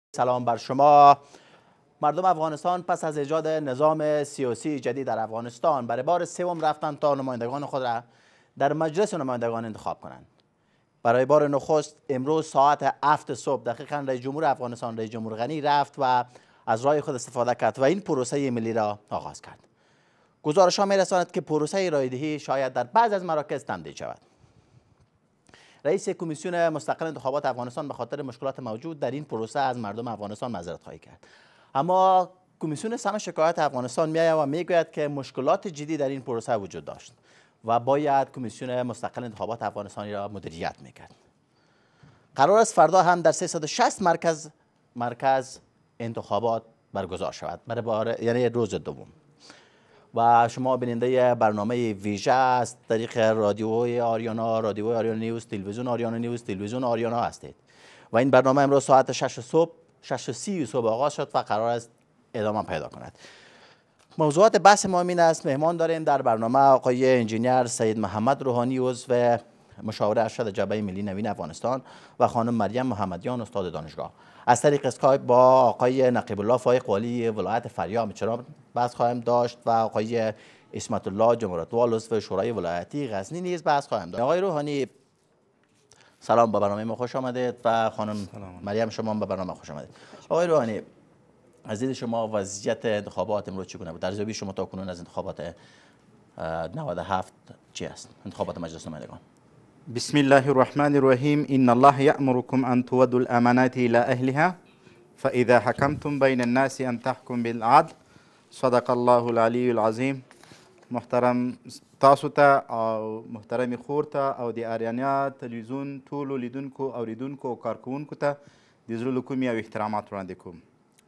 سلام بر شما. مردم افغانستان پس از ایجاد نظام سیاسی جدید در افغانستان برای بار سوم رفتند تا نمایندگان خود را در مجلس نمایندگان انتخاب کنند. برای بار نخست امروز ساعت 7 صبح دقیقاً رئیس جمهور افغانستان رئیس جمهور غنی رفت و از رای خود استفاده کرد و این پروسه ملی را آغاز کرد. گزارش‌ها می‌رساند که پروسه رایدهی شاید در بعضی از مراکز تمدید شود. رئیس کمیسیون مستقل انتخابات افغانستان به خاطر مشکلات موجود در این پروسه از مردم افغانستان معذرت خواهی کرد. اما کمیسیون سم شکایات افغانستان میآید و میگوید که مشکلات جدی در این پروسه وجود داشت و باید کمیسیون مستقل انتخابات افغانستانی را مدیریت میکرد. قرار است فردا هم در 360 مرکز انتخابات برگزار شود یعنی روز دوم. و شما بیننده برنامه ویژه از طریق رادیوی آریانا نیوز، تلویزیون آریانا نیوز، تلویزیون آریانا هستید و این برنامه امروز ساعت 6 صبح 6:30 صبح آغاز شد و قرار است ادامه پیدا کند. موضوعات بحث ما این است. مهمان داریم در برنامه آقای انجینیر سید محمد روحانی عضو مشاوره ارشد جبهه ملی نوین افغانستان و خانم مریم محمدیان استاد دانشگاه. از طریق اسکایپ با آقای نقیب الله فایق والی ولایت فاریاب چرا بحث خواهیم داشت و آقای اسمت الله جمهوریتوال عضو شورای ولایتی غزنی نیز بحث خواهیم داشت. آقای روحانی سلام، به برنامه ما خوش آمدید و خانم مریم شما به برنامه خوش آمدید. آقای روحانی، از دید شما وضعیت انتخابات امروز چگونه بود؟ ارزیابی شما تا کنون از انتخابات 97 چی است؟ انتخابات مجلس نمایندگان. بسم الله الرحمن الرحیم. ان الله یأمرکم ان تودوا الامانات الى اهلها فاذا حكمتم بین الناس ان تحكم بالعدل. صدق الله العلی العظیم. محترم تاسو ته او محترم خور ته او د آریانا تلویزیون ټولو لیدونکو اوریدونکو او کارکوونکو ته د زړه له کومې او احترامات وړاندې کوم.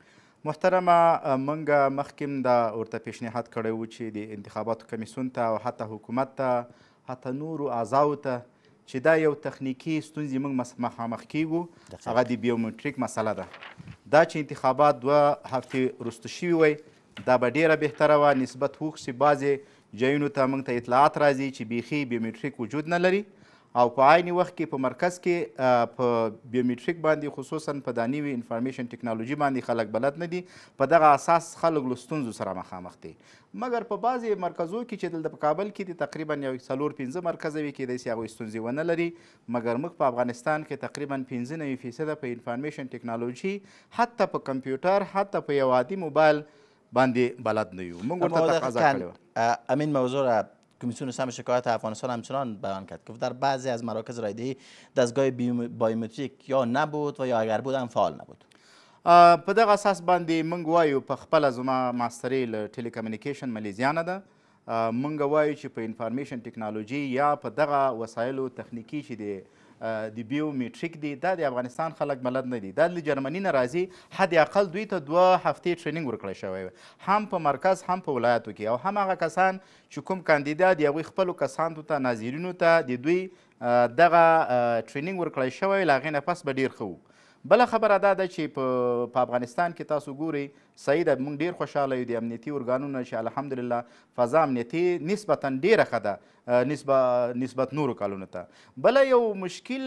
محترمه، موږ مخکې دا ورته پیشنهاد کړی و چې د انتخاباتو کمیسیون ته او حتی حکومت ته حتی نورو اعضاو ته چې دا یو تخنیکي ستونزې موږ مخامخ کیږو، هغه د بیومتریک مسله ده. دا چې انتخابات 2 هفتې وروسته شوي وی دا به ډیره بهتره وه نسبت هوښ چې بعضې ځایونو ته موږ ته اطلاعات راځي چې بیخي بیومتریک وجود نه لري او په عین وخت کې په مرکز کې په بیومتریک باندې خصوصا په دا نوي انفارمیشن ټکنالوژي باندې خلک بلد نه دي، په دغه اساس خلک له ستونزو سره مخامخ دي. مګر په بعضې مرکزو کې چې دلته په کابل کې دي تقریبا یو 4-5 مرکزه وي کیدای سي هغوی ستونزې ونه لري، مګر موږ په افغانستان کې تقریبا 95% په انفارمیشن ټکنالوژي حتی په کمپیوټر حتی په یو عادي موبایل باندې بلد نه یو. موږ ورته تقاضا کړې وه. امین موضوع را کمیسیون سم شکایت افغانستان همچنان بیان کرد که در بعضی از مراکز رایدهی دستگاه بایومتریک یا نبود و یا اگر بود هم فعال نبود. په دغه اساس باندې موږ وایو په خپله زما ماسترۍ له ټیلیکمیونیکیشن ملیزیانه ده، موږ وایو چې په انفارمیشن ټکنالوژي یا په دغه وسایلو تخنیکي چې د بیومتریک دی دا د افغانستان خلک بلد نه دي. دا له جرمني نه راځي، حد اقل دوی ته 2 هفتې ټرینینګ ورکړی شوی هم په مرکز هم په ولایاتو کې، او هم هغه کسان چې کوم کاندیدا د هغوی خپلو کسانو ته ناظرینو ته د دوی دغه ټرینینګ ورکړی شوی، له هغې نه پس به ډېر ښه و. بله خبره دا ده چې په افغانستان کې تاسو ګورئ صحیح ده، موږ ډېر خوشحاله یو د امنیتي ارګانونو چې الحمدلله فضا امنیتي نسبتا ډېره ښه ده نسبت نورو کالونو ته. بله یو مشکل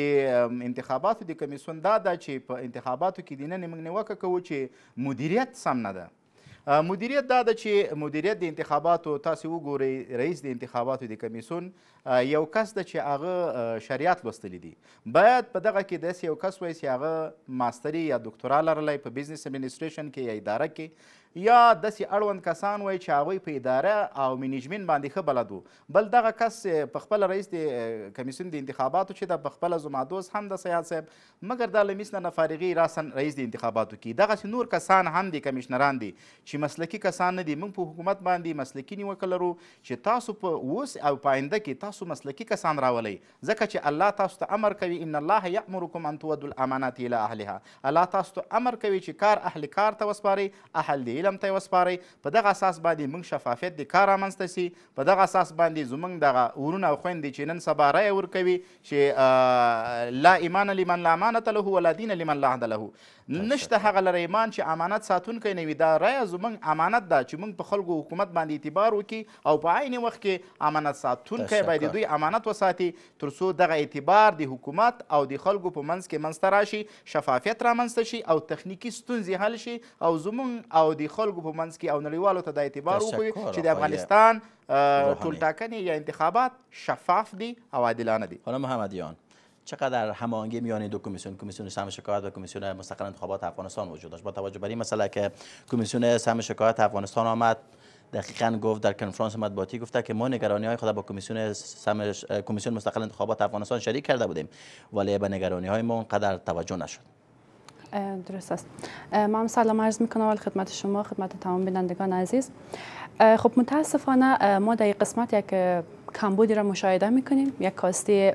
د انتخاباتو د کمیسیون دا ده چې په انتخاباتو کې دننه موږ نیوکه کوو چې مدیریت سم نه ده. مدیریت دا ده چې مدیریت د انتخاباتو تاسو وګورئ، رئیس د انتخاباتو د کمیسیون یو کس ده چې هغه شریعت لوستلی دي، باید په دغه کې داسې یو کس وای چې هغه ماستري یا دکتورا لرلی په بزنس اډمنسټریشن کې یا اداره کې، یا داسې اړوند کسان وای چې هغوی په اداره او منیجمنت باندې ښه بلد وو. بل دغه کس په خپله رئیس د کمیسیون د انتخاباتو چې ده په خپله زمادوز هم د سیاد صاحب، مګر دا له میس نه فارغي راسن رئیس د انتخاباتو کې دغسې نور کسان هم دي کمیشنران دي چې مسلکي کسان نه دي. موږ په حکومت باندې مسلکي نیوکه لرو چې تاسو په اوس او په آینده کې تاسو مسلکي کسان راولئ، ځکه چې الله تاسو ته امر کوي ان الله یأمرکم ان تودوا الامانات الى اهلها. الله تاسو ته امر کوي چې کار اهل کار ته وسپارئ، اهل د علم ته یې وسپارئ. په دغه اساس باندې موږ شفافیت د کار رامنځته سي. په دغه اساس باندې زموږ دغه ورونه او خویندې چې نن سبا رایه ورکوي چې لا ایمان لمن لا امانة له ولا دین لمن لا عهد له، نشته هغه لره ایمان چې امانت ساتونکی نه وي. دا رایه زموږ امانت ده چې موږ په خلکو حکومت باندې اعتبار وکړي او په عین وخت کې امانت ساتونکی باید د دوی امانت وساتي تر څو دغه اعتبار د حکومت او د خلکو په منځ کې منځته راشي، شفافیت رامنځته شي او تخنیکي ستونزې حل شي او زموږ او د خلکو په منځ کې او نړیوالو ته دا اعتبار وکړي چې د افغانستان ټولټاکنې یا انتخابات شفاف دي او عادلانه دي. خانم محمدیان، چقدر هماهنگی میان دو کمیسیون سهم شکایت و کمیسیون مستقل انتخابات افغانستان وجود داشت با توجه بر این مسئله که کمیسیون سهم شکایت افغانستان آمد دقیقاً گفت در کنفرانس مطبوعاتی گفته که ما نگرانی های خود با کمیسیون مستقل انتخابات افغانستان شریک کرده بودیم ولی به نگرانی های ما اونقدر توجه نشد. درست است. من سلام عرض میکنم خدمت شما، خدمت تمام بینندگان عزیز. خب متاسفانه ما در این قسمت یک کمبودی را مشاهده میکنیم، یک کاستی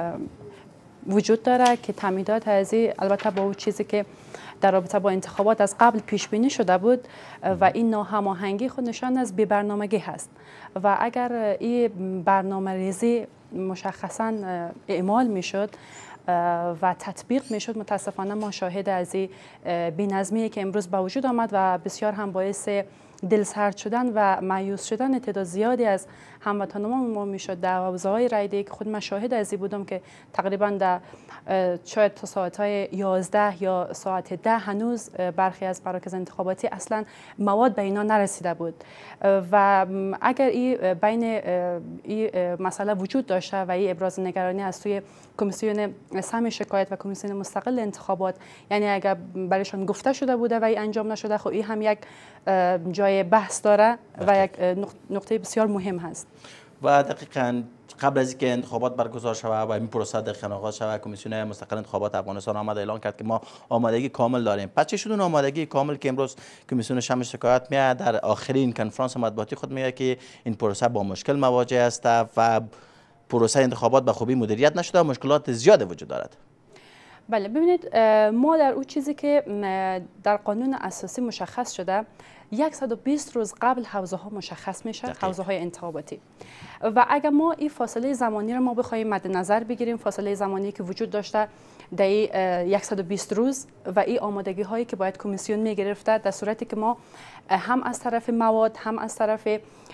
وجود داره که تمهیدات ازی البته با اون چیزی که در رابطه با انتخابات از قبل پیش بینی شده بود و این ناهماهنگی خود نشان از بی‌برنامگی هست و اگر این برنامه ریزی مشخصا اعمال میشد و تطبیق میشد، متاسفانه ما شاهد از این بی‌نظمی که امروز به وجود آمد و بسیار هم باعث دلسرد شدن و مایوس شدن تعداد زیادی از هموطنان ما میشد در حوزه‌های رایده‌ای که خود من شاهد از این بودم که تقریبا در شاید تا ساعت‌های 11 یا ساعت 10 هنوز برخی از مراکز انتخاباتی اصلا مواد به اینا نرسیده بود و اگر این بین این مسئله وجود داشته و این ابراز نگرانی از سوی کمیسیون سهم شکایت و کمیسیون مستقل انتخابات، یعنی اگر برایشان گفته شده بوده و این انجام نشده، خب این هم یک جای بحث داره و یک نقطه بسیار مهم هست. و دقیقاً قبل از اینکه انتخابات برگزار شود و این پروسه دقیقاً آغاز شود، کمیسیون مستقل انتخابات افغانستان آمد اعلان کرد که ما آمادگی کامل داریم. پس چه شد اون آمادگی کامل که امروز کمیسیون سهم شکایت میاد در آخرین کنفرانس مطبوعاتی خود میگه که این پروسه با مشکل مواجه است و پروسه انتخابات به خوبی مدیریت نشده و مشکلات زیاد وجود دارد؟ بله ببینید، ما در اون چیزی که در قانون اساسی مشخص شده 120 روز قبل حوزه ها مشخص میشه، حوزه های انتخاباتی، و اگر ما این فاصله زمانی رو ما بخوایم مد نظر بگیریم، فاصله زمانی که وجود داشته در 120 روز و این آمادگی هایی که باید کمیسیون میگرفته، در صورتی که ما هم از طرف مواد هم از طرف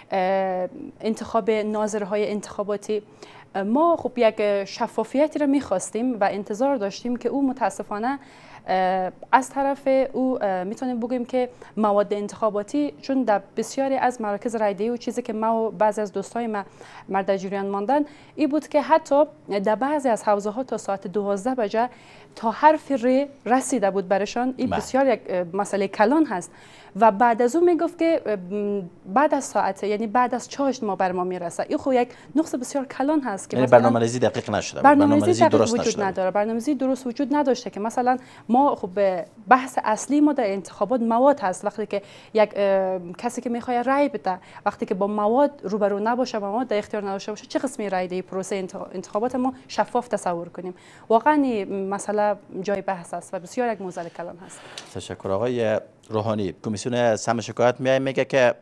انتخاب ناظرهای انتخاباتی ما خب یک شفافیتی را میخواستیم و انتظار داشتیم که او متاسفانه از طرف او میتونیم بگیم که مواد انتخاباتی، چون در بسیاری از مراکز رایده‌ای و چیزی که ما و بعضی از دوستای ما در جریان ماندن این بود که حتی در بعضی از حوزه ها تا ساعت 12 بجه تا حرف ر رسیده بود برشان. این بسیار یک مسئله کلان هست و بعد از اون میگفت که بعد از ساعت، یعنی بعد از چاشت ما بر ما میرسه. این خب یک نقص بسیار کلان هست که یعنی برنامه‌ریزی دقیق نشده، برنامه‌ریزی درست وجود نداره، برنامه‌ریزی درست وجود نداشته که مثلا ما خب بحث اصلی ما در انتخابات مواد هست. وقتی که یک کسی که میخواد رای بده، وقتی که با مواد روبرو نباشه و مواد در اختیار نداشته باشه، چه قسمی رای ده پروسه انتخابات ما شفاف تصور کنیم؟ واقعا مسئله جای بحث است و بسیار یک موضوع کلان هست. تشکر. آقای روحانی، کمیسیون سهم شکایت میگه که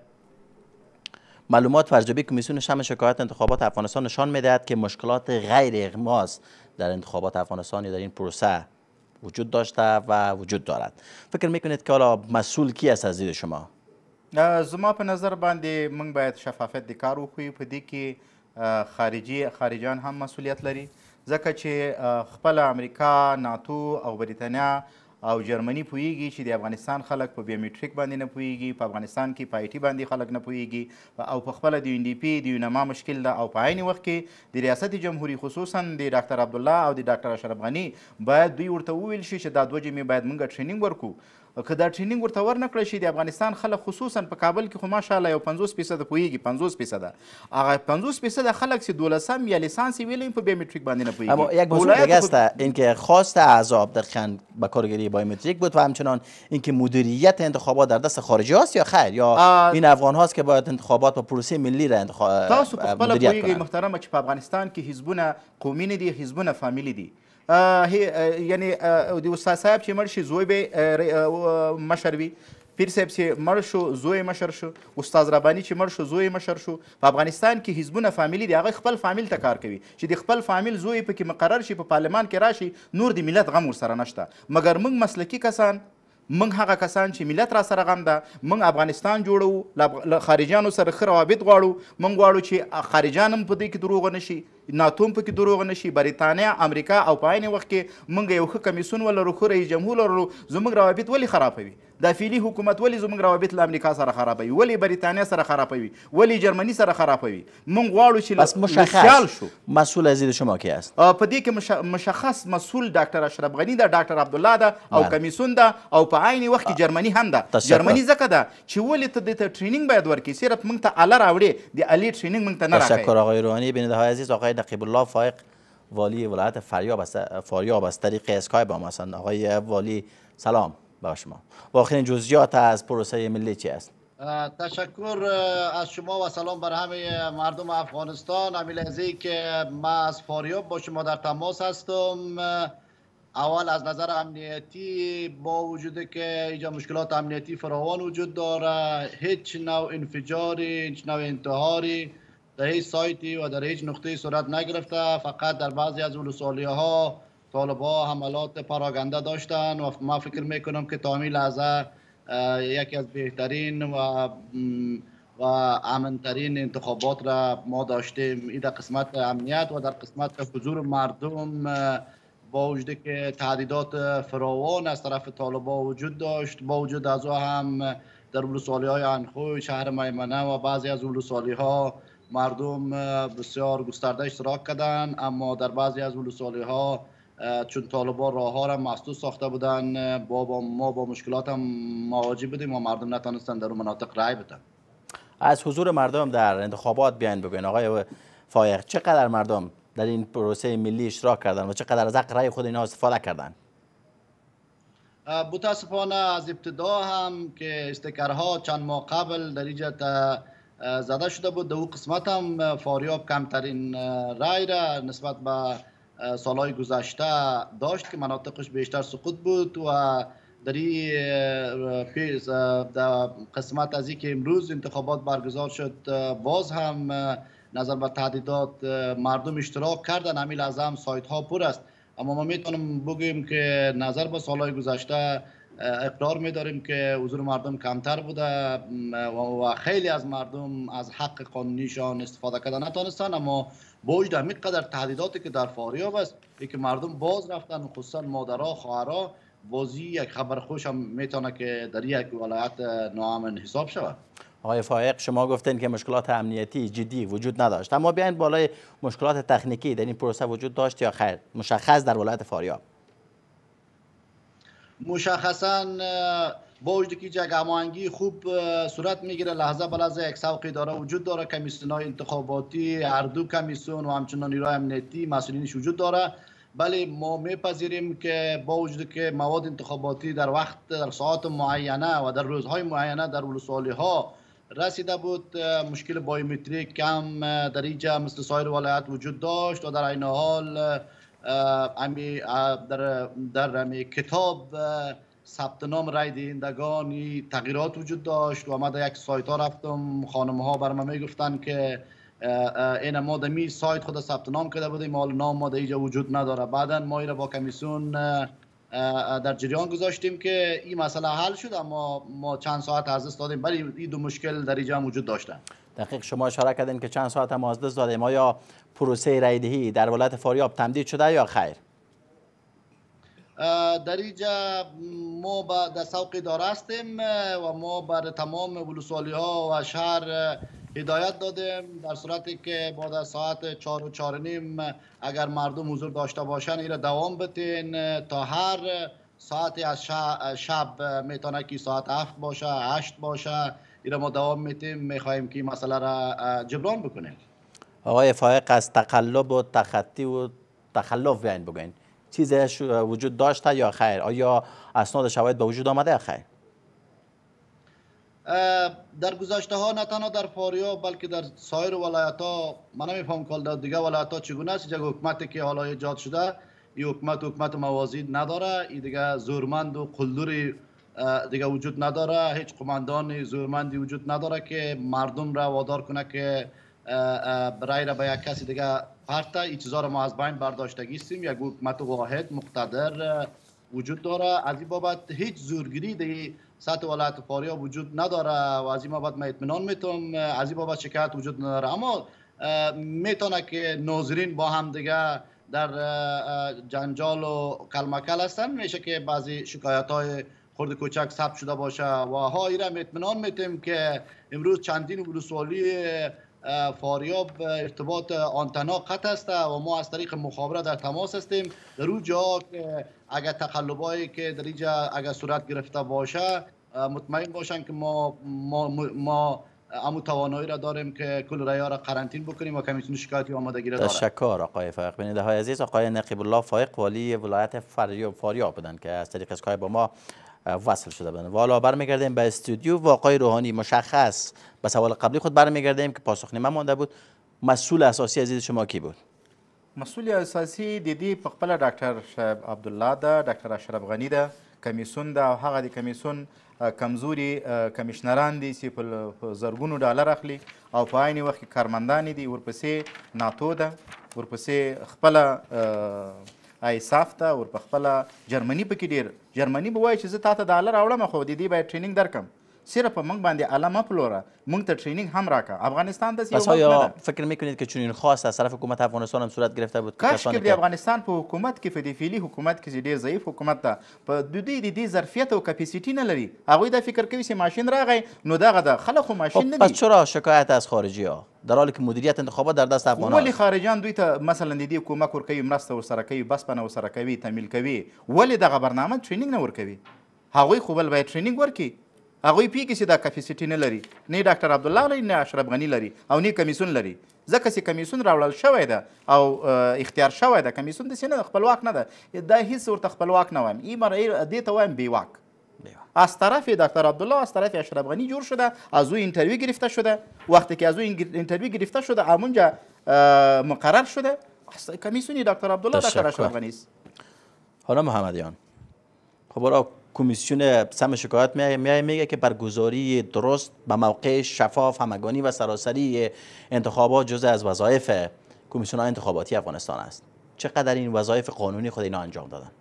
معلومات ارزیابی کمیسیون سهم شکایت انتخابات افغانستان نشان میدهد که مشکلات غیر اغماض در انتخابات افغانستان در این پروسه وجود داشته و وجود دارد. فکر میکنید که حالا مسئول کی است از دید شما؟ زما په نظر باندې موږ باید شفافیت د کار وکړو. په دې کې خارجیان هم مسؤلیت لري، ځکه چې خپل امریکا، ناتو او بریتانیا او جرمني پوهیږي چې د افغانستان خلک په بیومټریک باندې نه پوهیږي، په افغانستان کې په آی ټي باندې خلک نه پوهیږي او په خپله د یو ان ډي پي د یونما مشکل ده او په عین وخت کې د ریاست جمهوریت خصوصا د ډاکټر عبدالله او د ډاکټر اشرف غني باید دوی ورته وویل شي چې دا دوه جمعې باید موږ ټرینینګ ورکړو. که دا ټرینینګ ورته ورنکړی شي، د افغانستان خلک خصوصا په کابل کې خو ماشاءالله یو 50% پوهیږي، 50% هغه 50% خلک چې 12 یا لیسانس ویلیم په بیومتریک باندې نه پوهیږي. اما یک موضوع دیگه است، اینکه خواست احزاب دقیقاً به کارگیری بیومتریک بود و همچنان اینکه مدیریت انتخابات در دست خارجی هاست یا خیر، یا این افغان هاست که باید انتخابات با پروسه ملی را تاسو په خپل پوهیږئ محترمه چې په افغانستان کې حزبونه قومي نه دي، حزبونه فامیلی دي. یعنی د استاد صاحب چې مړ شي زوی به مشر وي، پیر صاحب چې مړ شو زوی مشر شو، استاد رباني چې مړ شو زوی مشر شو. په افغانستان کې حزبونه فامیلي دي، هغه خپل فامیل ته کار کوي چې د خپل فامیل زوی پکې مقرر شي، په پارلمان کې راشي، نور د ملت غم ورسره نشته. مګر موږ مسلکي کسان، موږ هغه کسان چې ملت را سره غم ده، موږ افغانستان جوړو، له خارجیانو سره ښه روابط غواړو. موږ غواړو چې خارجیان هم په دې کې دروغ نه شي، ناتو هم پکې دروغ نه شي، بریتانیا، امریکا، او په عین وخت کې موږ یو ښه کمیسیون ولرو، ښه رئیس جمهور ولرو. زموږ روابط ولې خرابوي؟ دا فعلي حکومت ولې زموږ روابط له امریکا سره خرابوي؟ ولې بریتانیا سره خرابوي؟ ولې جرمني سره خرابوي؟ موږ غواړو چې بس مشخص شو مسئول از دید شما کی است؟ په دې کې مشخص مسئول ډاکټر اشرف غنی ده، ډاکټر عبدالله ده، او کمیسیون ده، او په عین وخت کې جرمني هم ده. جرمني ځکه ده چې ولې ته دې ته ټرینینګ باید ورکړي، صرف موږ ته آله راوړي، د آلې ټرینینګ موږ ته نه راکوي. تشکر آقای روحانی. بیننده های عزیز، آقای نقیب الله فائق والی ولایت فاریاب از طریق اسکایپ هم هستند. آقای والی سلام با شما. و آخرین جزئیات از پروسه ملی چی است؟ تشکر از شما و سلام بر همه مردم افغانستان. امیلعزی که من از فاریاب با شما در تماس هستم. اول از نظر امنیتی با وجود که اینجا مشکلات امنیتی فراوان وجود داره، هیچ نوع انفجاری، هیچ نوع انتحاری در هیچ سایتی و در هیچ نقطه صورت نگرفته. فقط در بعضی از ولسوالی ها طالبا حملات پراگنده داشتن و ما فکر میکنم که تا همین لحظه یکی از بهترین و امنترین انتخابات را ما داشتیم. این در قسمت امنیت و در قسمت حضور مردم با وجود که تهدیدات فراوان از طرف طالبا وجود داشت، با وجود از او هم در ولسوالی های انخوی، شهر میمنه و بعضی از ولسوالی ها مردم بسیار گسترده اشتراک کردن. اما در بعضی از ولسوالی ها چون طالبا راه ها را مسدود ساخته بودن، ما با مشکلات هم مواجه بودیم و مردم نتونستن در اون مناطق رای بدن. از حضور مردم در انتخابات بیان بگوین آقای فائق، چقدر مردم در این پروسه ملی اشتراک کردن و چقدر از حق رای خود اینها استفاده کردن؟ متاسفانه از ابتدا هم که استیکرها چند ماه قبل در اینجا زده شده بود، در اون قسمت هم فاریاب کمترین رای را نسبت به سالهای گذشته داشت که مناطقش بیشتر سقوط بود. و در این قسمت از اینکه امروز انتخابات برگزار شد، باز هم نظر به تهدیدات مردم اشتراک کردن. همین لحظه هم سایت ها پر است. اما ما میتونم بگیم که نظر به سالهای گذشته اقرار می‌داریم که حضور مردم کمتر بوده و خیلی از مردم از حق قانونیشان استفاده کردن نتونستن. اما با وجود همینقدر تهدیداتی که در فاریاب است، که مردم باز رفتن، خصوصا مادرها، خواهرها، بازی یک خبر خوش هم میتونه که در یک ولایت ناامن حساب شود. آقای فائق، شما گفتین که مشکلات امنیتی جدی وجود نداشت، اما بیاین بالای مشکلات تکنیکی در این پروسه وجود داشت یا خیر؟ مشخص در ولایت فاریاب مشخصا با وجودی که یک هماهنگی خوب صورت میگیره، لحظه به لحظه یک سوق اداره وجود داره، کمیسیون‌های انتخاباتی، هر دو کمیسیون و همچنان نیروی امنیتی مسئولینش وجود داره. بله ما میپذیریم که با وجود که مواد انتخاباتی در وقت، در ساعات معینه و در روزهای معینه در ولسوالی ها رسیده بود، مشکل بایومتریک کم در اینجا مثل سایر ولایت وجود داشت و در این حال در کتاب ثبت نام رای دهندگان تغییرات وجود داشت. و ما در یک سایت ها رفتم، خانم ها بر ما میگفتن که این ما در می سایت خود ثبت نام کرده بودیم، حال نام ما در اینجا وجود نداره. بعدا ما را با کمیسیون در جریان گذاشتیم که این مسئله حل شد، اما ما چند ساعت از دست دادیم، ولی این دو مشکل در اینجا وجود داشتن. دقیق شما اشاره کردین که چند ساعت هم از دست دادیم. آیا پروسه رایدهی در ولایت فاریاب تمدید شده یا خیر؟ در اینجا ما در سوق اداره هستیم و ما بر تمام ولسوالی ها و شهر هدایت دادیم در صورتی که بعد از ساعت 4 و 4 نیم اگر مردم حضور داشته باشن این را دوام بدین تا هر ساعتی از شب میتونه که ساعت 7 باشه 8 باشه، این را ما دوام میدیم. میخواهیم که این مسئله را جبران بکنیم. آقای فائق، از تقلب و تخطی و تخلف بیاین بگوین، چیزش وجود داشته یا خیر؟ آیا اسناد شواهد به وجود آمده یا خیر؟ در گذشته ها نه تنها در فاریاب بلکه در سایر ولایت ها، من نمیفهم که در دیگه ولایت ها چگونه است. یک حکومتی که حالا ایجاد شده، این حکومت موازی نداره، این دیگه زورمند و قلدری دیگه وجود نداره. هیچ قماندان زورمندی وجود نداره که مردم را وادار کنه که رای را به یک کسی دیگه پرته. این چیزا را ما از بین برداشتگیستیم. یک حکومت واحد مقتدر وجود داره. از این بابت هیچ زورگیری در سطح ولایت فاریاب وجود نداره و از این بابت من اطمینان میتونم از این بابت شکایت وجود نداره. اما میتونه که ناظرین با هم دیگه در جنجال و کلمکل هستن، میشه که بعضی شکایت های خرد کوچک ثبت شده باشه و ها ایرا اطمینان میتیم که امروز چندین ولسوالی فاریاب ارتباط آنتنا قطع است و ما از طریق مخابره در تماس هستیم. در اون جا که اگر تقلبایی که در اینجا اگر صورت گرفته باشه مطمئن باشن که ما امو توانایی را داریم که کل ریا را قرنطین بکنیم و کمیسیون شکایتی آمادگی را داره. تشکر آقای فائق. بیننده های عزیز، آقای نقیب الله فائق والی ولایت فاریاب بودن که از طریق اسکایپ با ما وصل شده بودن. والا برمیگردیم به استودیو و آقای روحانی مشخص به سوال قبلی خود برمیگردیم که پاسخ نمانده بود. مسئول اساسی عزیز شما کی بود؟ مسئول اساسی دیدی په خپل ډاکټر شعیب عبدالله ده، ډاکټر اشرف غنی ده، کمیسیون ده او هغه د کمیسیون کمزوري کمیشنران دي چې په زرګونو ډالر اخلي او په عین وخت کې کارمندان دي. ورپسې ناتو ده، ورپسې خپله ایساف ده، ورپخپله جرمني پکې ډېر. جرمني به وایي چې زه تا ته ډالر راوړم خو د دې باید ټرینینګ درکم. صرف موږ باندې اله مه پلوره، موږ ته ټرینینګ هم راکه. افغانستان داسې پس آیا فکر میکنید که چنین خواست از طرف حکومت افغانستان هم صورت گرفته بود؟ کاش که د افغانستان په حکومت کې په دې فعلي حکومت کې چې ډېر ضعیف حکومت ده، په دوی د دې ظرفیت او کپیسیټي نه لري. هغوی دا فکر کوي چې ماشین راغی نو دغه ده. خلک خو ماشین نه دي. پس چرا شکایت از خارجی ها در حالی که مدیریت انتخابات در دست افغان ولې خارجیان دوی ته مثلا د دې کومک ورکوي، مرسته ورسره کوي، بسپنه ورسره کوي، تمویل کوي؟ ولې دغه برنامه ټرینینګ نه ورکوي؟ هغوی خو بل باید ټرینینګ ورکړي. هغوی پیږي چې دا کپیسیټي نه لري، نه ډاکټر عبدالله لري، نه اشرف غني لري او نه کمیسیون لري. ځکه چې کمیسیون راوړل شوی ده او اختیار شوی ده. کمیسیون داسې نه ده، خپلواک نه ده. دا هیڅ ورته خپلواک نه وایم، دې ته وایم بیواک. از طرف دکتر عبدالله، از طرف اشرف غنی جور شده، از او اینترویو گرفته شده. وقتی که از او اینترویو گرفته شده همونجا مقرر شده کمیسیون دکتر عبدالله دکتر اشرف غنی است. حالا محمدیان، خب برای کمیسیون سم شکایت میگه که برگزاری درست به موقع، شفاف، همگانی و سراسری انتخابات جزء از وظایف کمیسیون انتخاباتی افغانستان است. چقدر این وظایف قانونی خود اینا انجام دادن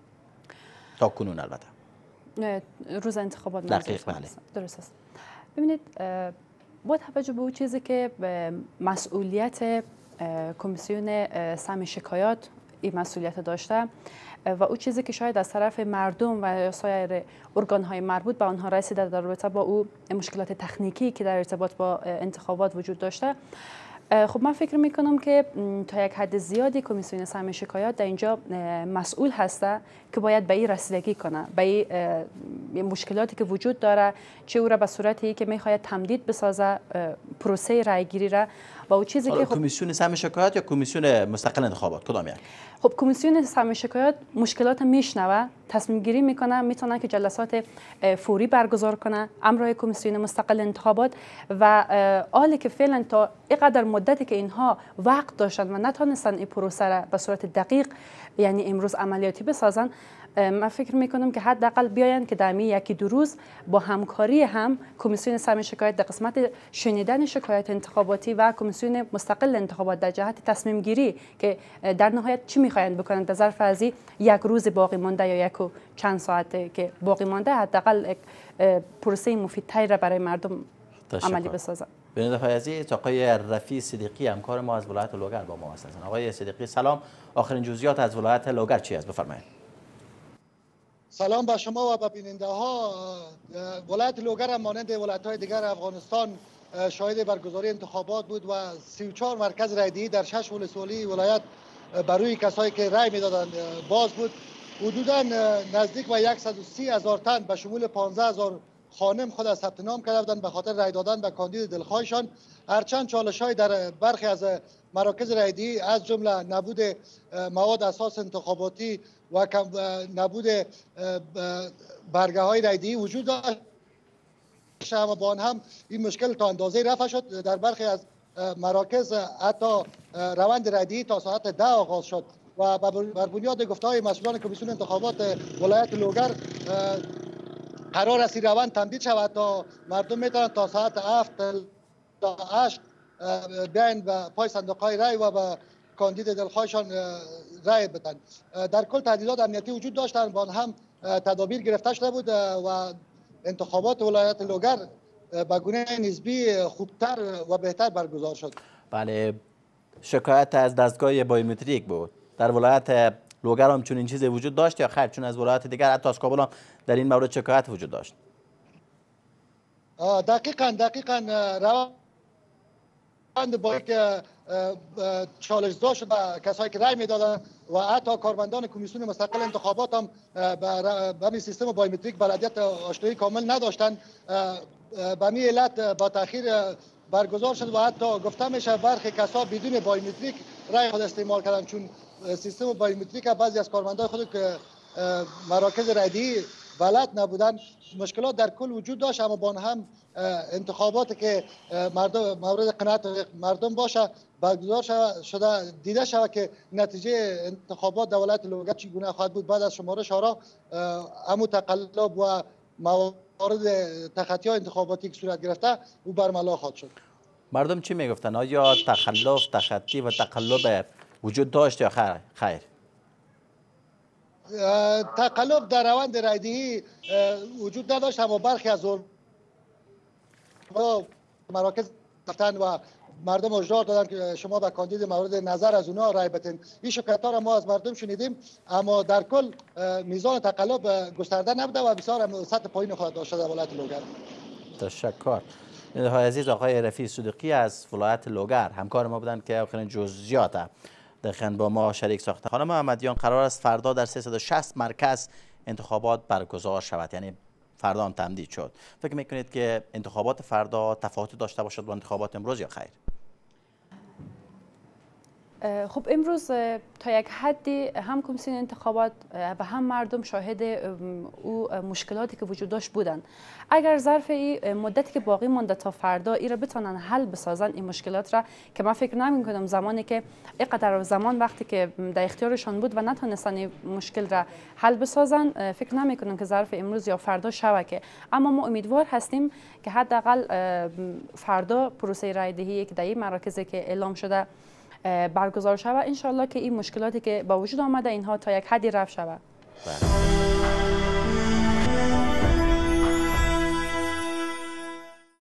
تا کنون؟ البته روز انتخابات دقیق بله. درست است. ببینید با توجه به اون چیزی که مسئولیت کمیسیون سم شکایات این مسئولیت داشته و اون چیزی که شاید از طرف مردم و سایر ارگان‌های مربوط به آنها رسیده در رابطه با او مشکلات تکنیکی که در ارتباط با انتخابات وجود داشته، خب من فکر میکنم که تا یک حد زیادی کمیسیون سم شکایات در اینجا مسئول هسته که باید به این رسیدگی کنه، به این مشکلاتی که وجود داره، چه او را به صورتی که میخواید تمدید بسازه پروسه رای گیری را و او چیزی که کمیسیون سم شکایات یا کمیسیون مستقل انتخابات کدام یک؟ خب کمیسیون سم شکایات مشکلات میشنوه، تصمیم گیری میکنه، میتونه که جلسات فوری برگزار کنه همراه کمیسیون مستقل انتخابات و حالی که فعلا تا اینقدر مدتی که اینها وقت داشتن و نتونستن این پروسه را به صورت دقیق یعنی امروز عملیاتی بسازن، من فکر میکنم که حداقل بیاین که در یکی دو روز با همکاری هم کمیسیون سم شکایت در قسمت شنیدن شکایت انتخاباتی و کمیسیون مستقل انتخابات در جهت تصمیم گیری که در نهایت چی میخواین بکنن در ظرف از یک روز باقی مانده یا یک و چند ساعت که باقی مانده حداقل پروسه مفیدتری را برای مردم عملی بسازن. بیننده های عزیز، آقای رفیع صدیقی همکار ما از ولایت لوگر با ما هستند. آقای صدیقی سلام، آخرین جزئیات از ولایت لوگر چی است؟ بفرمایید. سلام به شما و به بیننده ها. ولایت لوگر هم مانند ولایت های دیگر افغانستان شاهد برگزاری انتخابات بود و 34 مرکز رایدهی در 6 ولسوالی ولایت برای کسایی که رای میدادند باز بود. حدودا نزدیک به 130,000 تن به شمول 15,000 خانم خود از ثبت نام کرده بودند به خاطر رای دادن به کاندید دلخواهشان. هرچند چالش‌های در برخی از مراکز رایدهی از جمله نبود مواد اساس انتخاباتی و نبود برگه های رایدهی وجود داشت، اما با آن هم این مشکل تا اندازه رفع شد. در برخی از مراکز حتی روند رایدهی تا ساعت 10 آغاز شد و بر بنیاد گفته‌های مسئولان کمیسیون انتخابات ولایت لوگر قرار است روند تمدید شود تا مردم میتونن تا ساعت 7 تا 8 بیاین و پای صندوق های رای و به کاندید دلخواهشان رای بدن. در کل تهدیدات امنیتی وجود داشتند، با هم تدابیر گرفته شده بود و انتخابات ولایت لوگر به گونه نسبی خوبتر و بهتر برگزار شد. بله، شکایت از دستگاه بایومتریک بود. در ولایت لوگر هم چنین چیزی وجود داشت یا خیر؟ چون از ولایت دیگر حتی از کابل هم در این مورد شکایت وجود داشت. دقیقاً روند با که چالش زا شد به کسایی که رای میدادن و حتی کارمندان کمیسیون مستقل انتخابات هم به سیستم بایومتریک بلدیت آشنایی کامل نداشتند. به می علت با تاخیر برگزار شد و حتی گفته میشه برخی کسا بدون بایومتریک رای خود استعمال کردن، چون سیستم بایومتریک بعضی از کارمندان خود که مراکز رایدهی بلد نبودن. مشکلات در کل وجود داشت، اما با هم انتخاباتی که مورد قناعت مردم باشه برگزار شده دیده شود که نتیجه انتخابات دولت لوگر چگونه خواهد بود. بعد از شمارش آرا امو تقلب و موارد تخطی انتخاباتی که صورت گرفته او برملا خواهد شد. مردم چی میگفتن؟ آیا تخلف، تخطی و تقلب وجود داشت یا خیر؟ تقلب در روند رایدهی وجود نداشت، اما برخی از مراکز رفتن و مردم هشدار دادن که شما به کاندید مورد نظر از اونها رای بدین. این شکایت ها را ما از مردم شنیدیم، اما در کل میزان تقلب گسترده نبوده و بسیار سطح پایین خواهد داشته در ولایت لوگر. تشکر. های عزیز، آقای رفیع صدیقی از ولایت لوگر همکار ما بودند که آخرین جزئیات دقیقاً با ما شریک ساخته. خانم احمدیان، قرار است فردا در 360 مرکز انتخابات برگزار شود، یعنی فردا هم تمدید شد. فکر میکنید که انتخابات فردا تفاوتی داشته باشد با انتخابات امروز یا خیر؟ خب امروز تا یک حدی هم کمیسیون انتخابات و هم مردم شاهد او مشکلاتی که وجود داشت بودند. اگر ظرف این مدتی که باقی مانده تا فردا ای را بتونن حل بسازن این مشکلات را، که من فکر نمی کنم زمانی که اینقدر زمان وقتی که در اختیارشان بود و نتونستن این مشکل را حل بسازن، فکر نمی کنم که ظرف امروز یا فردا شود. اما ما امیدوار هستیم که حداقل فردا پروسه رای دهی که در این مراکزی که اعلام شده برگزار شود، انشالله که این مشکلاتی که با وجود آمده اینها تا یک حدی رفع شود.